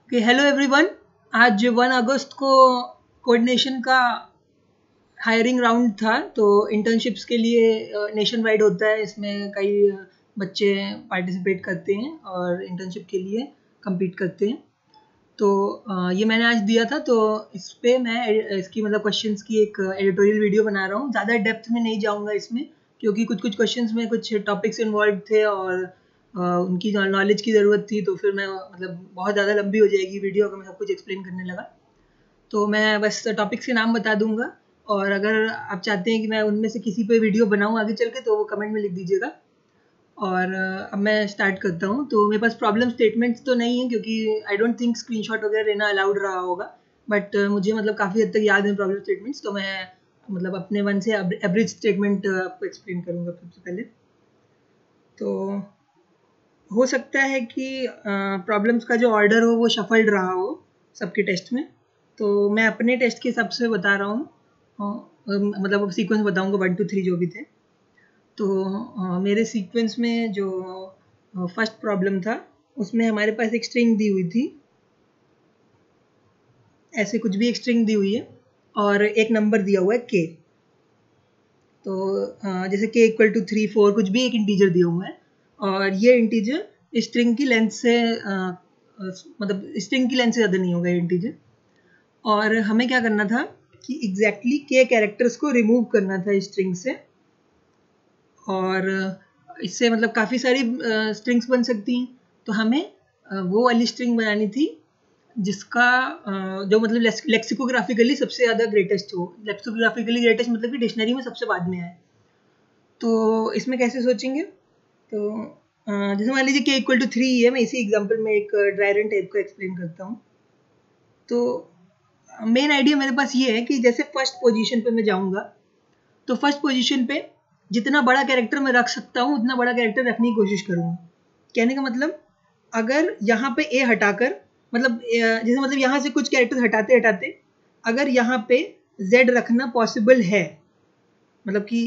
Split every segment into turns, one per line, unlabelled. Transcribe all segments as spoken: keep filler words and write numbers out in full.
कि hello everyone, आज one August को कोऑर्डिनेशन का हायरिंग राउंड था। तो इंटर्नशिप्स के लिए नेशन वाइड होता है, इसमें कई अ, बच्चे पार्टिसिपेट करते हैं और इंटर्नशिप के लिए compete करते हैं। तो अ, ये मैंने आज दिया था, तो इस पे मैं ए- इसकी मतलब क्वेश्चंस की एक एडिटोरियल वीडियो बना रहा हूँ। ज़्यादा डेप्थ में नहीं जाऊँगा इसमें, क्योंकि कुछ कुछ क्वेश्चंस में कुछ टॉपिक्स इन्वॉल्व थे और अ, उनकी नॉलेज की ज़रूरत थी। तो फिर मैं मतलब बहुत ज़्यादा लंबी हो जाएगी वीडियो अगर मैं सब कुछ एक्सप्लेन करने लगा। तो मैं बस टॉपिक्स के नाम बता दूंगा, और अगर आप चाहते हैं कि मैं उनमें से किसी पे वीडियो बनाऊं आगे चल के, तो वो कमेंट में लिख दीजिएगा। और अ, अब मैं स्टार्ट करता हूँ। तो मेरे पास प्रॉब्लम स्टेटमेंट्स तो नहीं है, क्योंकि आई डोंट थिंक स्क्रीनशॉट वगैरह लेना अलाउड रहा होगा। बट मुझे मतलब काफ़ी हद तक याद है प्रॉब्लम स्टेटमेंट्स, तो मैं मतलब अपने मन से एवरेज स्टेटमेंट आपको एक्सप्लेन करूँगा सबसे पहले। तो हो सकता है कि प्रॉब्लम्स का जो ऑर्डर हो वो शफल्ड रहा हो सबके टेस्ट में। तो मैं अपने टेस्ट के हिसाब से बता रहा हूँ, अ, मतलब सीक्वेंस बताऊँगा, वन टू थ्री जो भी थे। तो अ, मेरे सीक्वेंस में जो फर्स्ट प्रॉब्लम था, उसमें हमारे पास एक स्ट्रिंग दी हुई थी, ऐसे कुछ भी एक स्ट्रिंग दी हुई है और एक नंबर दिया हुआ है के। तो अ, जैसे के इक्वल टू थ्री फोर कुछ भी एक इंटीजर दिया हुआ है, और ये इंटीजर स्ट्रिंग की लेंथ से अ, अ, मतलब स्ट्रिंग की लेंथ से ज़्यादा नहीं होगा ये इंटीजर। और हमें क्या करना था कि एग्जैक्टली के कैरेक्टर्स को रिमूव करना था स्ट्रिंग से। और इससे मतलब काफ़ी सारी स्ट्रिंग्स बन सकती हैं। तो हमें अ, वो वाली स्ट्रिंग बनानी थी जिसका अ, जो मतलब लेक्सिकोग्राफिकली सबसे ज़्यादा ग्रेटेस्ट हो। लेक्सिकोग्राफिकली ग्रेटेस्ट मतलब कि डिक्शनरी में सबसे बाद में आए। तो इसमें कैसे सोचेंगे? तो अ, जैसे मान लीजिए के इक्वल टू थ्री है, मैं इसी एग्जांपल में एक ड्राई रन टाइप को एक्सप्लेन करता हूँ। तो मेन आइडिया मेरे पास ये है कि जैसे फर्स्ट पोजीशन पे मैं जाऊँगा, तो फर्स्ट पोजीशन पे जितना बड़ा कैरेक्टर मैं रख सकता हूँ उतना बड़ा कैरेक्टर रखने की कोशिश करूँगा। कहने का मतलब, अगर यहाँ पे ए हटाकर मतलब अ, जैसे मतलब यहाँ से कुछ कैरेक्टर हटाते हटाते अगर यहाँ पे जेड रखना पॉसिबल है, मतलब कि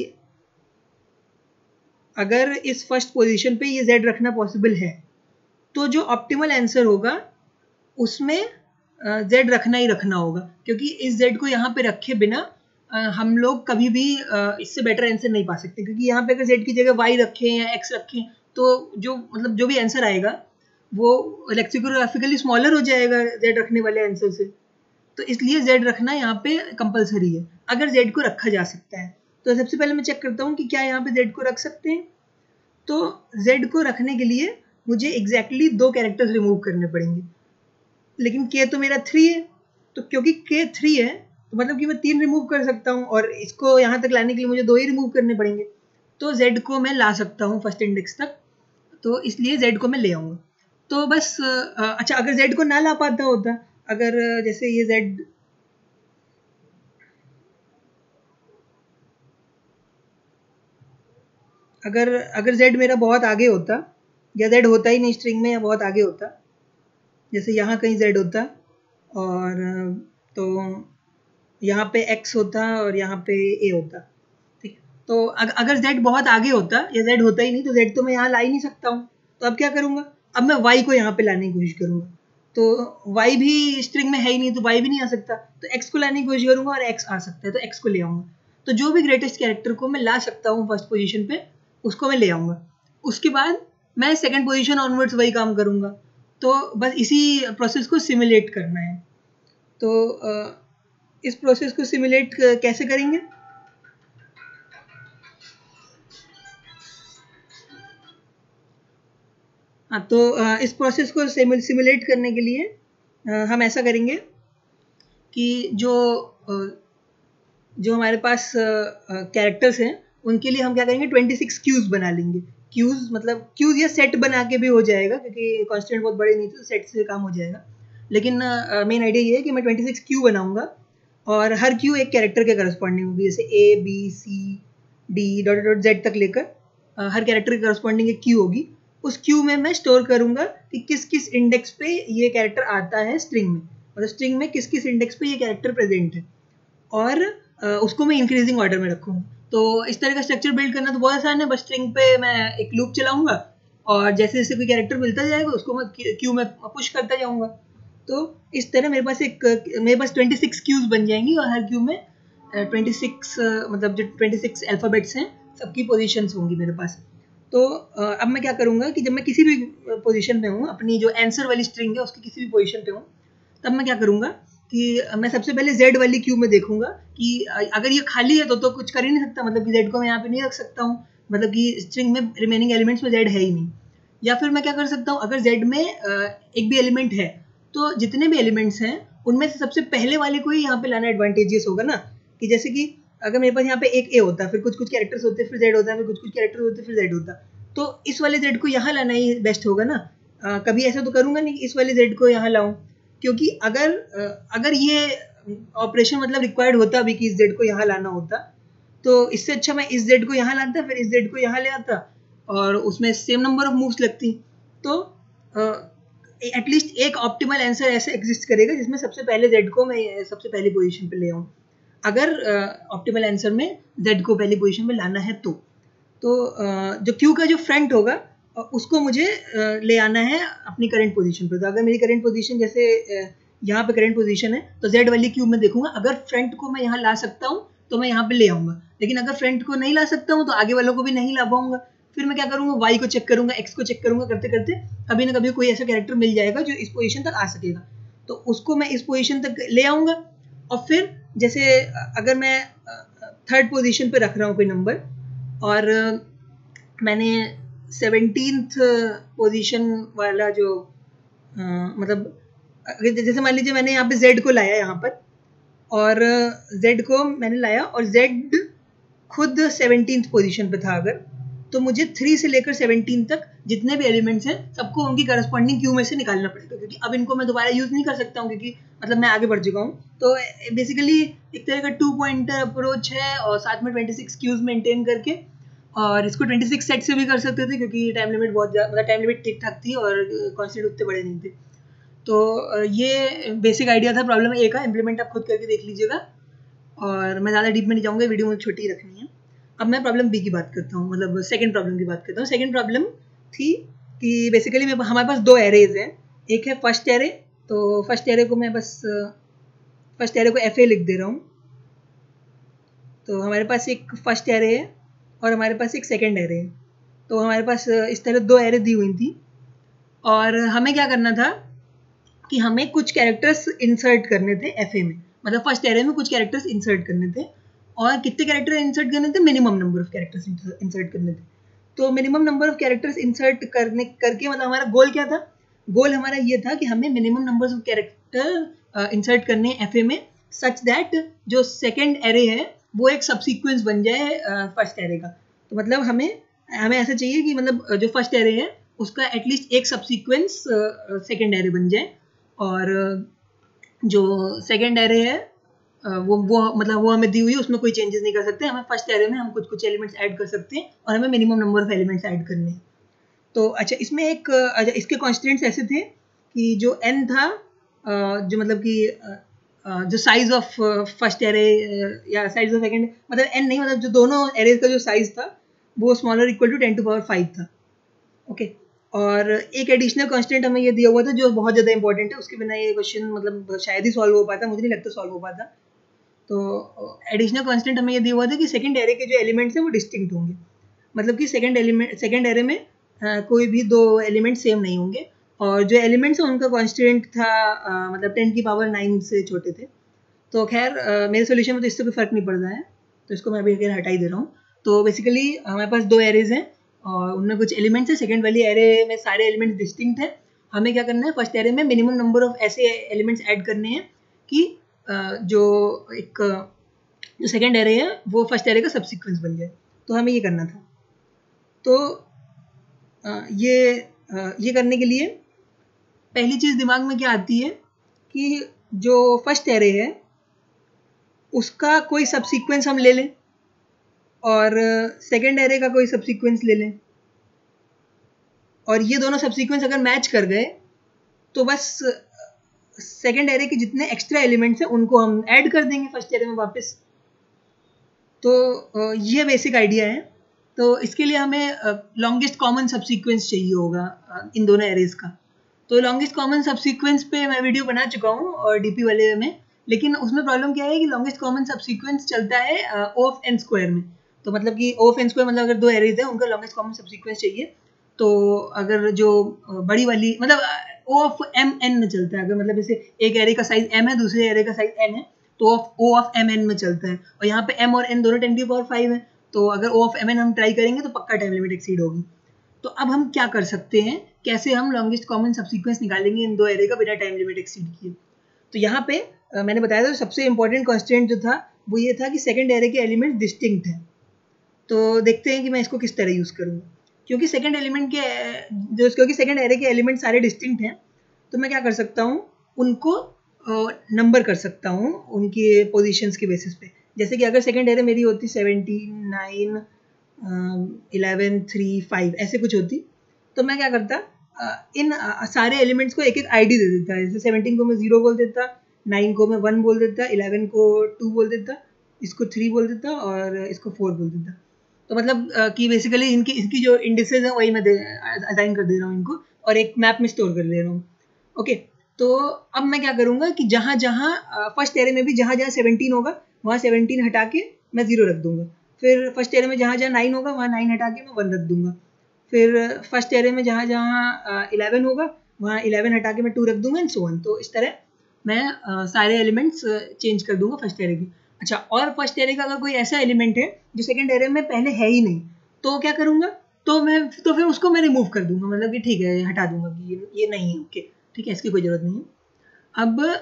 अगर इस फर्स्ट पोजीशन पे ये जेड रखना पॉसिबल है, तो जो ऑप्टिमल आंसर होगा उसमें जेड रखना ही रखना होगा। क्योंकि इस जेड को यहाँ पे रखे बिना अ, हम लोग कभी भी अ, इससे बेटर आंसर नहीं पा सकते। क्योंकि यहाँ पे अगर जेड की जगह वाई रखें या एक्स रखें, तो जो मतलब जो भी आंसर आएगा वो लेक्सिकोग्राफिकली स्मॉलर हो जाएगा जेड रखने वाले आंसर से। तो इसलिए जेड रखना यहाँ पे कंपलसरी है, अगर जेड को रखा जा सकता है। तो सबसे पहले मैं चेक करता हूँ कि क्या यहाँ पे जेड को रख सकते हैं। तो जेड को रखने के लिए मुझे एग्जैक्टली exactly दो कैरेक्टर्स रिमूव करने पड़ेंगे। लेकिन के तो मेरा थ्री है, तो क्योंकि के थ्री है तो मतलब कि मैं तीन रिमूव कर सकता हूँ, और इसको यहाँ तक लाने के लिए मुझे दो ही रिमूव करने पड़ेंगे। तो जेड को मैं ला सकता हूँ फर्स्ट इंडेक्स तक, तो इसलिए जेड को मैं ले आऊँगा। तो बस अ, अच्छा, अगर जेड को ना ला पाता होता, अगर जैसे ये जेड अगर अगर जेड मेरा बहुत आगे होता, या जेड होता ही नहीं स्ट्रिंग में, या बहुत आगे होता, जैसे यहाँ कहीं जेड होता, और तो यहाँ पे एक्स होता और यहाँ पे ए होता। ठीक है, तो अगर जेड बहुत आगे होता या जेड होता ही नहीं, तो जेड तो मैं यहाँ ला ही नहीं सकता हूँ। तो अब क्या करूँगा? अब मैं वाई को यहाँ पे लाने की कोशिश करूँगा। तो वाई भी स्ट्रिंग में है ही नहीं, तो वाई भी नहीं आ सकता। तो एक्स को लाने की कोशिश करूँगा और एक्स आ सकता है, तो एक्स को ले आऊँगा। तो जो भी ग्रेटेस्ट कैरेक्टर को मैं ला सकता हूँ फर्स्ट पोजीशन पे, उसको मैं ले आऊँगा। उसके बाद मैं सेकंड पोजीशन ऑनवर्ड्स वही काम करूँगा। तो बस इसी प्रोसेस को सिमुलेट करना है। तो इस प्रोसेस को सिमुलेट कैसे करेंगे? हाँ, तो इस प्रोसेस को सिमुलेट करने के लिए हम ऐसा करेंगे कि जो जो हमारे पास कैरेक्टर्स हैं उनके लिए हम क्या करेंगे, ट्वेंटी सिक्स क्यूज बना लेंगे। क्यूज मतलब क्यूज या सेट बना के भी हो जाएगा, क्योंकि कॉन्स्टेंट बहुत बड़े नहीं थे, तो सेट से काम हो जाएगा। लेकिन मेन आइडिया ये है कि मैं ट्वेंटी सिक्स क्यू बनाऊंगा, और हर क्यू एक कैरेक्टर के करस्पॉन्डिंग होगी। जैसे A B C D dot dot Z तक लेकर हर कैरेक्टर के करस्पॉन्डिंग एक क्यू होगी। उस क्यू में मैं स्टोर करूंगा कि किस किस इंडेक्स पे ये कैरेक्टर आता है स्ट्रिंग में, मतलब स्ट्रिंग में किस किस इंडेक्स पे ये कैरेक्टर प्रेजेंट है, और उसको मैं इंक्रीजिंग ऑर्डर में रखूँगा। तो इस तरह का स्ट्रक्चर बिल्ड करना तो बहुत आसान है। बस स्ट्रिंग पे मैं एक लूप चलाऊंगा, और जैसे जैसे कोई कैरेक्टर मिलता जाएगा उसको मैं क्यू में पुश करता जाऊंगा। तो इस तरह मेरे पास एक मेरे पास ट्वेंटी सिक्स क्यूज बन जाएंगी और हर क्यू में ट्वेंटी सिक्स मतलब जो ट्वेंटी सिक्स अल्फ़ाबेट्स हैं सबकी पोजीशंस होंगी मेरे पास। तो अब मैं क्या करूँगा कि जब मैं किसी भी पोजीशन पे हूँ, अपनी जो आंसर वाली स्ट्रिंग है उसकी किसी भी पोजीशन पे हूँ, तब मैं क्या करूँगा कि मैं सबसे पहले Z वाली क्यू में देखूंगा कि अगर ये खाली है तो तो कुछ कर ही नहीं सकता, मतलब कि Z को मैं यहाँ पे नहीं रख सकता हूँ, मतलब कि स्ट्रिंग में रिमेनिंग एलिमेंट्स में Z है ही नहीं। या फिर मैं क्या कर सकता हूँ, अगर Z में एक भी एलिमेंट है तो जितने भी एलिमेंट्स हैं उनमें से सबसे पहले वाले को ही यहाँ पे लाना एडवांटेजियस होगा ना, कि जैसे कि अगर मेरे पास यहाँ पे एक ए होता, फिर कुछ कुछ कैरेक्टर्स होते, फिर Z होता, फिर कुछ कुछ कैरेक्टर्स होते, फिर Z होता, तो इस वाले Z को यहाँ लाना ही बेस्ट होगा ना। आ, कभी ऐसा तो करूँगा नहीं कि इस वाले Z को यहाँ लाऊं, क्योंकि अगर अगर ये ऑपरेशन मतलब रिक्वायर्ड होता भी कि इस Z को यहाँ लाना होता, तो इससे अच्छा मैं इस Z को यहाँ लाता, फिर इस Z को यहाँ ले आता और उसमें सेम नंबर ऑफ मूव्स लगती। तो एटलीस्ट एक ऑप्टिमल आंसर ऐसे एग्जिस्ट करेगा जिसमें सबसे पहले Z को मैं सबसे पहली पोजीशन पे ले आऊँ, अगर ऑप्टिमल uh, आंसर में Z को पहली पोजीशन पे लाना है तो तो uh, जो क्यू का जो फ्रंट होगा uh, उसको मुझे uh, ले आना है अपनी करंट पोजीशन पे। तो अगर मेरी करंट पोजीशन जैसे uh, यहाँ पे करंट पोजीशन है तो Z वाली क्यू में देखूंगा, अगर फ्रंट को मैं यहाँ ला सकता हूँ तो मैं यहाँ पे ले आऊँगा, लेकिन अगर फ्रंट को नहीं ला सकता हूँ तो आगे वालों को भी नहीं ला पाऊंगा। फिर मैं क्या करूँगा, वाई को चेक करूँगा, एक्स को चेक करूँगा, करते करते कभी ना कभी कोई ऐसा कैरेक्टर मिल जाएगा जो इस पोजीशन तक आ सकेगा, तो उसको मैं इस पोजीशन तक ले आऊँगा। और फिर जैसे अगर मैं थर्ड पोजीशन पे रख रहा हूँ कोई नंबर और मैंने सेवनटीन्थ पोजीशन वाला जो आ, मतलब जैसे मान लीजिए मैंने यहाँ पे Z को लाया यहाँ पर और Z को मैंने लाया और Z खुद सेवनटीन्थ पोजीशन पे था, अगर तो मुझे थ्री से लेकर सेवनटीन तक जितने भी एलिमेंट्स हैं सबको उनकी करस्पॉन्डिंग क्यू में से निकालना पड़ेगा, क्योंकि अब इनको मैं दोबारा यूज नहीं कर सकता हूँ क्योंकि मतलब मैं आगे बढ़ चुका हूँ। तो बेसिकली एक तरह का टू पॉइंटर अप्रोच है और साथ में ट्वेंटी सिक्स क्यूज मेंटेन करके, और इसको ट्वेंटी सिक्स सेट से भी कर सकते थे क्योंकि टाइम लिमिट बहुत ज़्यादा मतलब टाइम लिमिट ठीक ठाक थी और कॉन्स्टेंट उतने बड़े नहीं थे। तो ये बेसिक आइडिया था प्रॉब्लम ए का, इम्प्लीमेंट आप खुद करके देख लीजिएगा और मैं ज़्यादा डीप में नहीं जाऊँगा, वीडियो मुझे छोटी ही रखनी है। अब मैं प्रॉब्लम बी की बात करता हूँ, मतलब सेकंड प्रॉब्लम की बात करता हूँ। सेकंड प्रॉब्लम थी कि बेसिकली हमारे पास दो एरेज हैं, एक है फर्स्ट एरे, तो फर्स्ट एरे को मैं बस फर्स्ट एरे को एफ ए लिख दे रहा हूँ। तो हमारे पास एक फर्स्ट एरे है और हमारे पास एक सेकंड एरे है, तो हमारे पास इस तरह दो एरे दी हुई थी और हमें क्या करना था कि हमें कुछ कैरेक्टर्स इंसर्ट करने थे एफ ए में, मतलब फर्स्ट एरे में कुछ कैरेक्टर्स इंसर्ट करने थे और कितने कैरेक्टर इंसर्ट करने थे, minimum number of characters insert करने थे। तो minimum number of characters insert करने करके मतलब हमारा गोल क्या था, गोल हमारा ये था कि हमें minimum numbers of character insert करने एफ ए में सच दैट जो सेकेंड एरे है वो एक सबसीक्वेंस बन जाए फर्स्ट एरे का। तो मतलब हमें हमें ऐसा चाहिए कि मतलब जो फर्स्ट एरे है उसका एटलीस्ट एक सबसीक्वेंस सेकेंड एरे बन जाए और जो सेकेंड एरे है वो वो मतलब वो हमें दी हुई है उसमें कोई चेंजेस नहीं कर सकते, हमें फर्स्ट एरे में हम कुछ कुछ एलिमेंट्स ऐड कर सकते हैं और हमें minimum number of elements add करने हैं। तो अच्छा इसमें एक अच्छा इसके कॉन्स्टेंट्स ऐसे थे कि जो n था जो मतलब कि जो साइज ऑफ फर्स्ट एरे या साइज ऑफ सेकंड मतलब n नहीं मतलब जो दोनों एरेज का जो साइज था वो smaller equal to ten to power five था। ओके, और एक एडिशनल कांस्टेंट हमें ये दिया हुआ था जो बहुत ज़्यादा इंपॉर्टेंट है, उसके बिना ये क्वेश्चन मतलब शायद ही सॉल्व हो पाता, मुझे नहीं लगता सॉल्व हो पाता। तो एडिशनल कांस्टेंट हमें ये दिया हुआ था कि सेकंड एरे के जो एलिमेंट्स हैं वो डिस्टिंक्ट होंगे, मतलब कि सेकंड एलिमेंट सेकंड एरे में आ, कोई भी दो एलिमेंट सेम नहीं होंगे और जो एलिमेंट्स हैं उनका कांस्टेंट था आ, मतलब टेन की पावर नाइन से छोटे थे। तो खैर मेरे सोल्यूशन में तो इससे कोई फर्क नहीं पड़ रहा है, तो इसको मैं अभी अगर हटा ही दे रहा हूँ। तो बेसिकली हमारे पास दो एरेज हैं और उनमें कुछ एलिमेंट्स हैं, सेकंड वाली एरे में सारे एलिमेंट्स डिस्टिंक्ट हैं। हमें क्या करना है, फर्स्ट एरे में मिनिमम नंबर ऑफ ऐसे एलिमेंट्स ऐड करने हैं कि जो एक जो सेकंड एरे है वो फर्स्ट एरे का सबसीक्वेंस बन जाए, तो हमें ये करना था। तो ये ये करने के लिए पहली चीज़ दिमाग में क्या आती है कि जो फर्स्ट एरे है उसका कोई सबसीक्वेंस हम ले लें और सेकंड एरे का कोई सबसीक्वेंस ले लें और ये दोनों सबसीक्वेंस अगर मैच कर गए तो बस सेकंड एरे के जितने एक्स्ट्रा एलिमेंट्स हैं उनको हम ऐड कर देंगे फर्स्ट एरे में वापस। तो ये बेसिक आइडिया है। तो इसके लिए हमें लॉन्गेस्ट कॉमन सबसीक्वेंस चाहिए होगा इन दोनों एरेज का। तो लॉन्गेस्ट कॉमन सबसीक्वेंस पे मैं वीडियो बना चुका हूँ और डीपी वाले में, लेकिन उसमें प्रॉब्लम क्या है कि लॉन्गेस्ट कॉमन सबसीक्वेंस चलता है ओ ऑफ एन स्क्वायर में। तो मतलब कि ओ ऑफ एन स्क्वायर मतलब अगर दो एरेज है उनका लॉन्गेस्ट कॉमन सबसीक्वेंस चाहिए, तो अगर जो बड़ी वाली मतलब ओ ऑफ एम एन में चलता है, अगर मतलब जैसे एक एरे का साइज एम है दूसरे एरे का साइज एन है तो ओ ऑफ एम एन में चलता है, और यहाँ पे एम और एन दोनों टेन टू पावर फाइव है, तो अगर ओ ऑफ एम एन हम ट्राई करेंगे तो पक्का टाइम लिमिट एक्सीड होगी। तो अब हम क्या कर सकते हैं, कैसे हम लॉन्गेस्ट कॉमन सबसीक्वेंस निकालेंगे इन दो एरे का बिना टाइम लिमिट एक्सीड किए। तो यहाँ पे आ, मैंने बताया था सबसे इंपॉर्टेंट कॉन्स्टेंट जो था वो ये था कि सेकंड एरे के एलिमेंट डिस्टिंक्ट हैं। तो देखते हैं कि मैं इसको किस तरह यूज़ करूँगा, क्योंकि सेकंड एलिमेंट के जो क्योंकि सेकंड एरे के एलिमेंट सारे डिस्टिंक्ट हैं, तो मैं क्या कर सकता हूँ, उनको नंबर कर सकता हूँ उनके पोजीशंस के बेसिस पे। जैसे कि अगर सेकंड एरे मेरी होती seventeen, nine, eleven, three, five ऐसे कुछ होती, तो मैं क्या करता, इन सारे एलिमेंट्स को एक एक आईडी दे देता है। जैसे सेवनटीन को मैं जीरो बोल देता, नाइन को मैं वन बोल देता, इलेवन को टू बोल देता, इसको थ्री बोल देता और इसको फोर बोल देता। तो मतलब कि बेसिकली इनकी इसकी जो इंडिसेस हैं वही मैं असाइन कर दे रहा हूँ इनको, और एक मैप में स्टोर कर दे रहा हूँ। ओके, तो अब मैं क्या करूँगा कि जहाँ जहाँ फर्स्ट एरे में भी जहाँ जहाँ सेवनटीन होगा वहाँ सेवनटीन हटा के मैं जीरो रख दूंगा, फिर फर्स्ट एरे में जहाँ जहाँ नाइन होगा वहाँ नाइन हटा के मैं वन रख दूंगा, फिर फर्स्ट एरे में जहाँ जहाँ इलेवन होगा वहाँ इलेवन हटा के मैं टू रख दूंगा एंड सो ऑन। तो इस तरह मैं uh, सारे एलिमेंट्स चेंज कर दूंगा फर्स्ट एरे के। अच्छा, और फर्स्ट एरे का अगर कोई ऐसा एलिमेंट है जो सेकंड एरे में पहले है ही नहीं, तो क्या करूँगा, तो मैं तो फिर उसको मैं रिमूव कर दूंगा, मतलब कि ठीक है हटा दूंगा कि ये, ये नहीं है, ओके ठीक है, इसकी कोई ज़रूरत नहीं है। अब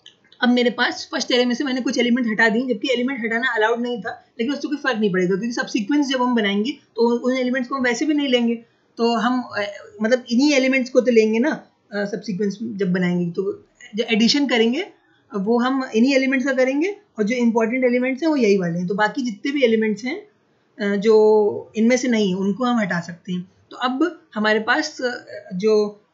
अब मेरे पास फर्स्ट एरे में से मैंने कुछ एलिमेंट हटा दी, जबकि एलिमेंट हटाना अलाउड नहीं था, लेकिन उससे कोई फर्क नहीं पड़ेगा क्योंकि सब सीक्वेंस जब हम बनाएंगे तो उन एलिमेंट्स को हम वैसे भी नहीं लेंगे, तो हम मतलब इन्हीं एलिमेंट्स को तो लेंगे ना सब सीक्वेंस जब बनाएंगे, तो जो एडिशन करेंगे वो हम इन्हीं एलिमेंट्स का करेंगे, और जो इंपॉर्टेंट एलिमेंट्स हैं वो यही वाले हैं। तो बाकी जितने भी एलिमेंट्स हैं जो इनमें से नहीं है उनको हम हटा सकते हैं। तो अब हमारे पास जो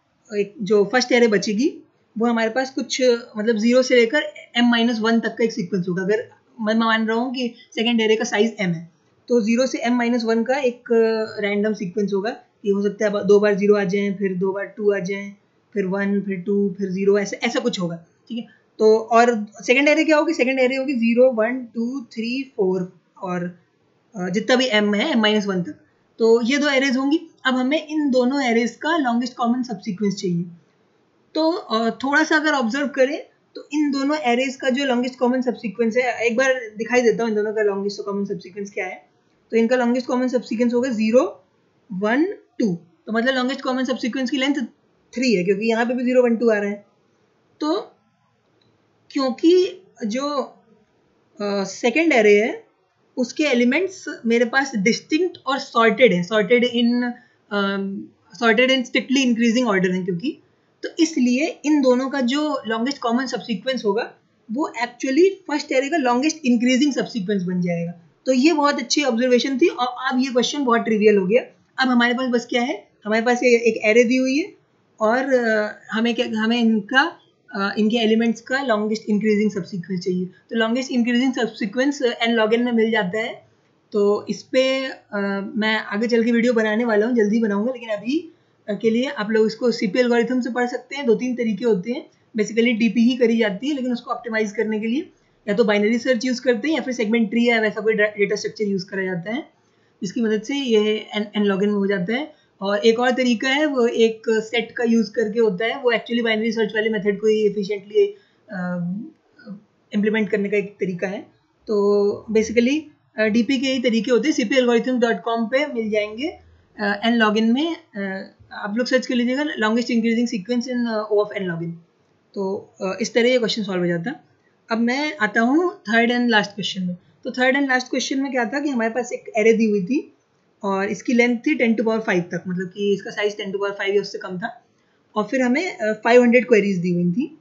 एक जो फर्स्ट एरे बचेगी वो हमारे पास कुछ मतलब जीरो से लेकर एम माइनस वन तक का एक सीक्वेंस होगा। अगर मैं मान रहा हूँ कि सेकंड एरे का साइज एम है, तो जीरो से एम माइनस वन का एक रैंडम सीक्वेंस होगा। ये हो सकता है दो बार जीरो आ जाए, फिर दो बार टू आ जाए, फिर वन, फिर टू, फिर जीरो, ऐसा ऐसा कुछ होगा, ठीक है। तो और सेकंड एरे क्या होगी, सेकंड एरे होगी zero, one, two, three, four और जितना भी एम है एम माइनस वन तक। तो ये दो एरेज होंगी। अब हमें इन दोनों एरेज का लॉन्गेस्ट कॉमन सबसीक्वेंस चाहिए। तो थोड़ा सा अगर ऑब्जर्व करें तो इन दोनों एरेज का जो लॉन्गेस्ट कॉमन सबसीक्वेंस है, एक बार दिखाई देता हूँ इन दोनों का लॉन्गेस्ट कॉमन सबसीक्वेंस क्या है। तो इनका लॉन्गेस्ट कॉमन सबसीक्वेंस होगा जीरो, वन, टू। तो मतलब लॉन्गेस्ट कॉमन सबसीक्वेंस की लेंथ थ्री है, क्योंकि यहाँ पे भी जीरो, वन, टू आ रहे हैं। तो क्योंकि जो सेकेंड uh, एरे है उसके एलिमेंट्स मेरे पास डिस्टिंक्ट और सॉर्टेड है, sorted in sorted in strictly increasing order है, क्योंकि तो इसलिए इन दोनों का जो लॉन्गेस्ट कॉमन सबसीक्वेंस होगा वो एक्चुअली फर्स्ट एरे का लॉन्गेस्ट इंक्रीजिंग सबसीक्वेंस बन जाएगा। तो ये बहुत अच्छी ऑब्जर्वेशन थी, और अब ये क्वेश्चन बहुत ट्रिवियल हो गया। अब हमारे पास बस क्या है, हमारे पास ये एक एरे दी हुई है और हमें क्या हमें इनका इनके एलिमेंट्स का लॉन्गेस्ट इंक्रीजिंग सबसीक्वेंस चाहिए। तो longest increasing subsequence N log N में मिल जाता है। तो इस पर मैं आगे चल के वीडियो बनाने वाला हूँ, जल्दी बनाऊंगा, लेकिन अभी के लिए आप लोग इसको सीपी एल्गोरिथम से पढ़ सकते हैं। दो तीन तरीके होते हैं, बेसिकली डीपी ही करी जाती है, लेकिन उसको ऑप्टिमाइज करने के लिए या तो बाइनरी सर्च यूज़ करते हैं या फिर सेगमेंट ट्री या वैसा कोई डेटा स्ट्रक्चर यूज़ करा जाता है, जिसकी मदद से ये एन एन लॉग एन में हो जाता है। और एक और तरीका है वो एक सेट का यूज़ करके होता है, वो एक्चुअली बाइनरी सर्च वाले मेथड को ही एफिशिएंटली इम्प्लीमेंट करने का एक तरीका है। तो बेसिकली डीपी के ही तरीके होते हैं, C P algorithm dot com पे मिल जाएंगे। एन लॉग इन में uh, आप लोग सर्च कर लीजिएगा longest increasing sequence in O of N log N. तो uh, इस तरह ये क्वेश्चन सॉल्व हो जाता है। अब मैं आता हूँ थर्ड एंड लास्ट क्वेश्चन में। तो थर्ड एंड लास्ट क्वेश्चन में क्या था कि हमारे पास एक एरे दी हुई थी और इसकी लेंथ थी टेन टू पावर फाइव तक, मतलब कि इसका size ten to power five या उससे कम था, और फिर हमें फाइव हंड्रेड क्वेरीज दी हुई थी।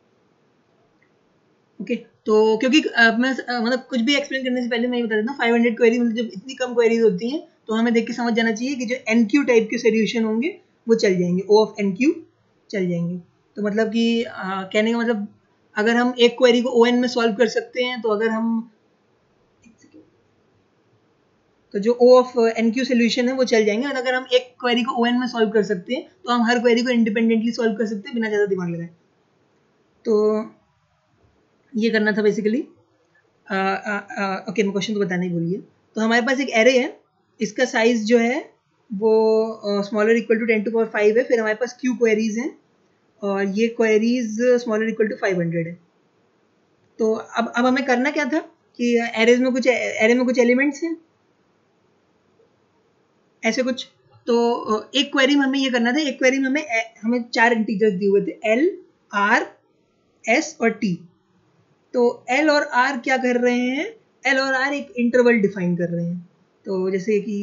ओके okay, तो क्योंकि uh, मैं uh, मतलब कुछ भी एक्सप्लेन करने से पहले मैं ये बता देता हूँ, फाइव हंड्रेड क्वेरी मतलब जब इतनी कम क्वेरीज होती हैं तो हमें देख के समझ जाना चाहिए कि जो एन क्यू टाइप के सोल्यूशन होंगे वो चल जाएंगे, ओ ऑफ एन क्यू चल जाएंगे। तो मतलब कि uh, कहने का मतलब अगर हम एक क्वेरी को ओ एन में सॉल्व कर सकते हैं, तो अगर हम तो जो O of N Q solution है वो चल जाएंगे। और अगर हम एक क्वेरी को O n में सॉल्व कर सकते हैं तो हम हर क्वेरी को इंडिपेंडेंटली सॉल्व कर सकते हैं बिना ज़्यादा दिमाग लगाए। तो ये करना था बेसिकली। ओके, मैं क्वेश्चन तो बताना ही भूल गया। तो हमारे पास एक एरे है, इसका साइज जो है वो smaller equal to ten to power five है। फिर हमारे पास क्यू क्वेरीज हैं और ये queries smaller equal to five hundred है। तो अब अब हमें करना क्या था कि एरेज में कुछ एरे में कुछ एलिमेंट्स हैं ऐसे कुछ। तो एक क्वेरी में हमें ये करना था, एक क्वेरी में हमें हमें चार इंटीजर्स दिए हुए थे, एल, आर, एस और टी। तो एल और आर क्या कर रहे हैं, एल और आर एक इंटरवल डिफाइन कर रहे हैं। तो जैसे कि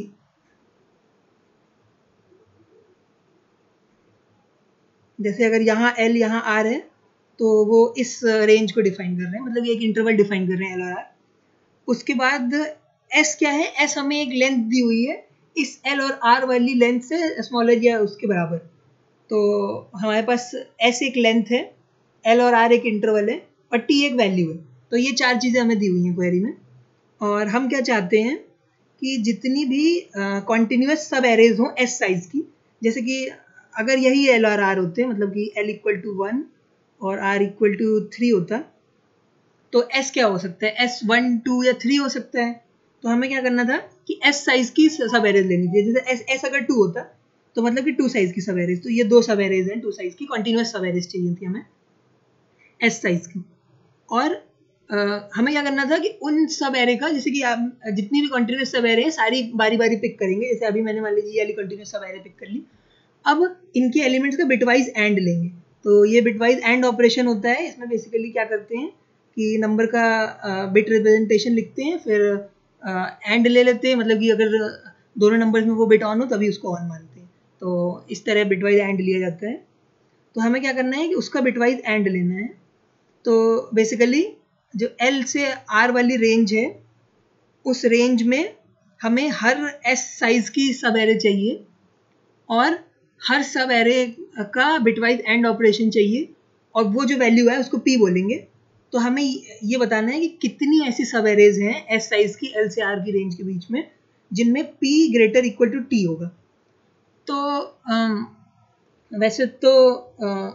जैसे अगर यहाँ एल यहाँ आर है तो वो इस रेंज को डिफाइन कर रहे हैं, मतलब ये एक इंटरवल डिफाइन कर रहे हैं एल और आर। उसके बाद एस क्या है, एस हमें एक लेंथ दी हुई है इस एल और आर वाली लेंथ से स्मॉलर या उसके बराबर। तो हमारे पास एस एक लेंथ है, एल और आर एक इंटरवल है और टी एक वैल्यू है। तो ये चार चीज़ें हमें दी हुई हैं क्वेरी में। और हम क्या चाहते हैं कि जितनी भी कॉन्टिन्यूस सब एरेज हों एस साइज की, जैसे कि अगर यही एल और आर होते हैं, मतलब कि एल इक्वल टू वन और आर इक्वल टू थ्री होता, तो एस क्या हो सकता है, एस वन टू या थ्री हो सकता है। तो हमें क्या करना था कि एस साइज की सब एरेज लेनी थी। जैसे एस एस अगर टू होता तो मतलब कि टू साइज की सब एरेज, तो ये दो सब एरेज हैं टू साइज की, कॉन्टिन्यूस सब एरेज चाहिए थी हमें एस साइज की। और uh, हमें क्या करना था कि उन सब एरे का, जैसे कि आप जितनी भी कॉन्टिन्यूस सब एरे हैं सारी बारी बारी पिक करेंगे। जैसे अभी मैंने मान लीजिए ये वाली कॉन्टिन्यूस सब एरे पिक कर ली। अब इनके एलिमेंट्स का बिटवाइज एंड लेंगे। तो ये बिटवाइज एंड ऑपरेशन होता है। इसमें बेसिकली क्या करते हैं कि नंबर का बिट रिप्रेजेंटेशन लिखते हैं, फिर एंड ले लेते हैं, मतलब कि अगर दोनों नंबर्स में वो बिट ऑन हो तभी उसको ऑन मानते हैं। तो इस तरह बिटवाइज एंड लिया जाता है। तो हमें क्या करना है कि उसका बिटवाइज एंड लेना है। तो बेसिकली जो एल से आर वाली रेंज है उस रेंज में हमें हर एस साइज की सब एरे चाहिए और हर सब एरे का बिटवाइज एंड ऑपरेशन चाहिए, और वो जो वैल्यू है उसको पी बोलेंगे। तो हमें ये बताना है कि कितनी ऐसी सब एरेज हैं एस साइज की एल से आर की रेंज के बीच में जिनमें P greater equal to T होगा। तो आम, वैसे तो आ,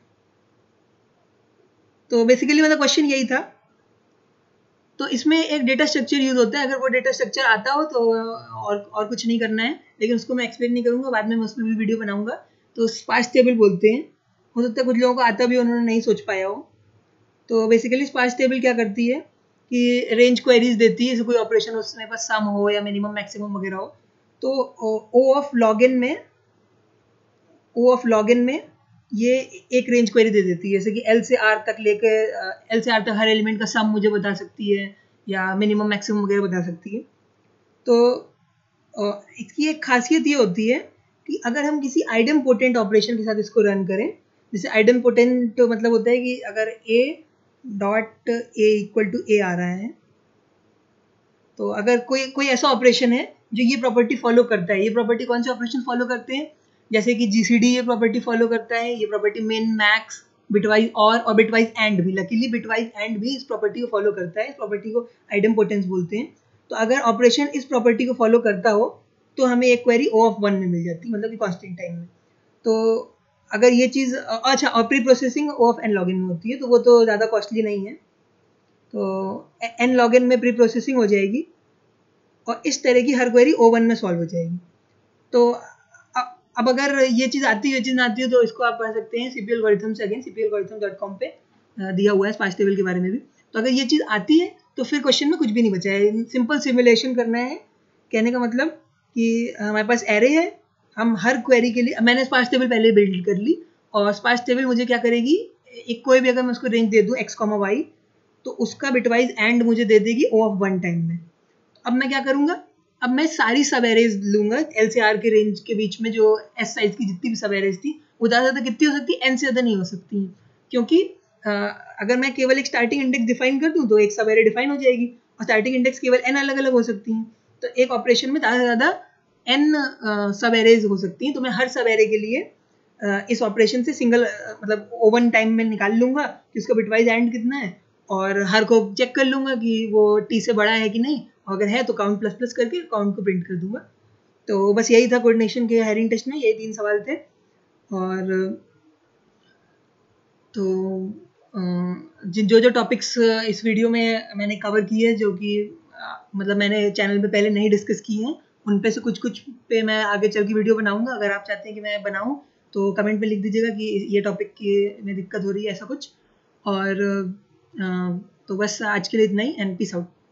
तो बेसिकली मतलब क्वेश्चन यही था। तो इसमें एक डेटा स्ट्रक्चर यूज होता है, अगर वो डेटा स्ट्रक्चर आता हो तो और और कुछ नहीं करना है, लेकिन उसको मैं एक्सप्लेन नहीं करूंगा, बाद में मैं उसमें भी वीडियो बनाऊंगा। तो स्पार्स टेबल बोलते हैं, हो सकता है कुछ लोगों को आता भी उन्होंने नहीं सोच पाया हो। तो बेसिकली स्पार्स टेबल क्या करती है कि रेंज क्वेरीज देती है, जैसे कोई ऑपरेशन उसमें बस सम हो या मिनिमम मैक्सिमम वगैरह हो। तो ओ ऑफ लॉगिन में ओ ऑफ लॉगिन में ये एक रेंज क्वेरी दे देती है, जैसे कि एल से आर तक लेकर एल से आर तक हर एलिमेंट का सम मुझे बता सकती है या मिनिमम मैक्सिमम वगैरह बता सकती है। तो इसकी एक खासियत ये होती है कि अगर हम किसी आइडम पोटेंट ऑपरेशन के साथ इसको रन करें, जैसे आइडम पोटेंट मतलब होता है कि अगर A dot A equal to A आ रहा है, तो अगर कोई कोई ऐसा ऑपरेशन है जो ये प्रॉपर्टी फॉलो करता है, ये प्रॉपर्टी कौन से ऑपरेशन फॉलो करते हैं, जैसे कि जीसीडी ये प्रॉपर्टी फॉलो करता है, ये प्रॉपर्टी मिन मैक्स बिटवाइज और और बिटवाइज एंड भी, लकीली बिटवाइज एंड भी इस प्रॉपर्टी को फॉलो करता है। इस प्रॉपर्टी को आइडम पोटेंस बोलते हैं। तो अगर ऑपरेशन इस प्रॉपर्टी को फॉलो करता हो तो हमें एक क्वेरी ओ ऑफ वन में मिल जाती है, मतलब कि कॉन्स्टेंट टाइम में। तो अगर ये चीज़ अच्छा, और pre processing O of N log N में होती है, तो वो तो ज़्यादा कॉस्टली नहीं है। तो एन लॉगिन में प्री प्रोसेसिंग हो जाएगी और इस तरह की हर क्वेरी ओ वन में सॉल्व हो जाएगी। तो अब अगर ये चीज़ आती है ये चीज़ ना आती है तो इसको आप पढ़ सकते हैं सीपी एल्गोरिथम से, again CP algorithm dot com पे दिया हुआ है स्पार्स टेबल के बारे में भी। तो अगर ये चीज़ आती है तो फिर क्वेश्चन में कुछ भी नहीं बचा है, सिंपल सिमुलेशन करना है। कहने का मतलब कि हमारे पास एरे है, हम हर क्वेरी के लिए, मैंने स्पार्स टेबल पहले बिल्ड कर ली और स्पार्स टेबल मुझे क्या करेगी, एक कोई भी अगर मैं उसको रेंज दे दूँ एक्स कॉमा वाई, तो उसका बिटवाइज एंड मुझे दे देगी ओ ऑफ वन टाइम में। अब मैं क्या करूँगा, अब मैं सारी सब एरेज लूंगा एल से आर के रेंज के बीच में, जो एस साइज की जितनी भी सब एरेज थी वो ज़्यादा ज़्यादा कितनी हो सकती है, एन से ज़्यादा नहीं हो सकती है, क्योंकि आ, अगर मैं केवल एक स्टार्टिंग इंडेक्स डिफाइन कर दूं तो एक सब एरे डिफाइन हो जाएगी और स्टार्टिंग इंडेक्स केवल एन अलग अलग हो सकती हैं। तो एक ऑपरेशन में ज़्यादा से ज़्यादा एन सब एरेज हो सकती हैं। तो मैं हर सब एरे के लिए आ, इस ऑपरेशन से सिंगल आ, मतलब ओवन टाइम में निकाल लूंगा कि उसका बिटवाइज एंड कितना है, और हर को चेक कर लूंगा कि वो टी से बड़ा है कि नहीं, अगर है तो काउंट प्लस प्लस करके काउंट को प्रिंट कर दूंगा। तो बस यही था कोऑर्डिनेशन के हायरिंग टेस्ट में, यही तीन सवाल थे। और तो जिन जो जो टॉपिक्स इस वीडियो में मैंने कवर किए जो कि मतलब मैंने चैनल पे पहले नहीं डिस्कस किए हैं, उन पे से कुछ कुछ पे मैं आगे चल के वीडियो बनाऊंगा। अगर आप चाहते हैं कि मैं बनाऊं तो कमेंट में लिख दीजिएगा कि ये टॉपिक की में दिक्कत हो रही है ऐसा कुछ। और तो बस आज के लिए इतना ही, एंड पीस आउट।